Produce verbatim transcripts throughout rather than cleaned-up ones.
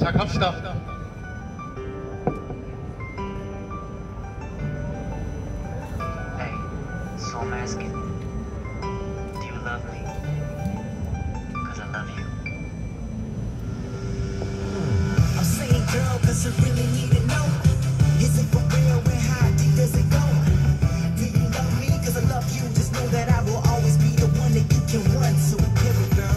자, 갑시다. Hey, so I'm asking, do you love me? Cause I love you. I'm saying girl, cause I really need to know. Is it for real? And how deep does it go? Do you love me? Cause I love you. Just know that I will always be the one that you can run to. Here we go.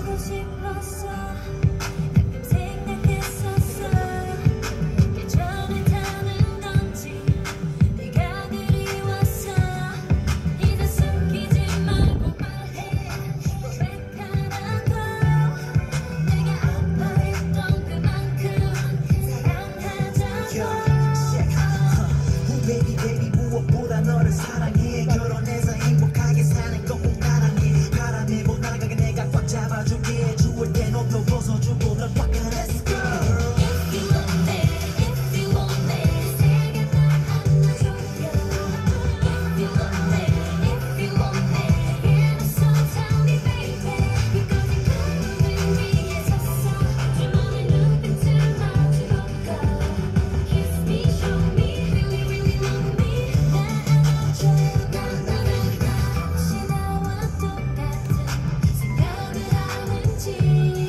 Baby baby 무엇보다 너를 사랑해. 결혼해서 행복하게 사는 거 꼭 따라해. 바람에 못 나가게 내가 꽉 잡아줄게. 주울 땐 옷도 벗어주고 널 꽉 안아. Let's go. If you want me, if you want me, 세게 날 안아줄게. If you want me, if you want me, give me some tell me baby. because 이 꿈을 위해 섰어. 주머니 눈빛을 마주볼까. Kiss me, show me.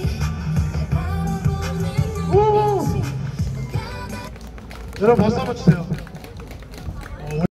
여러분 박수 한번 주세요.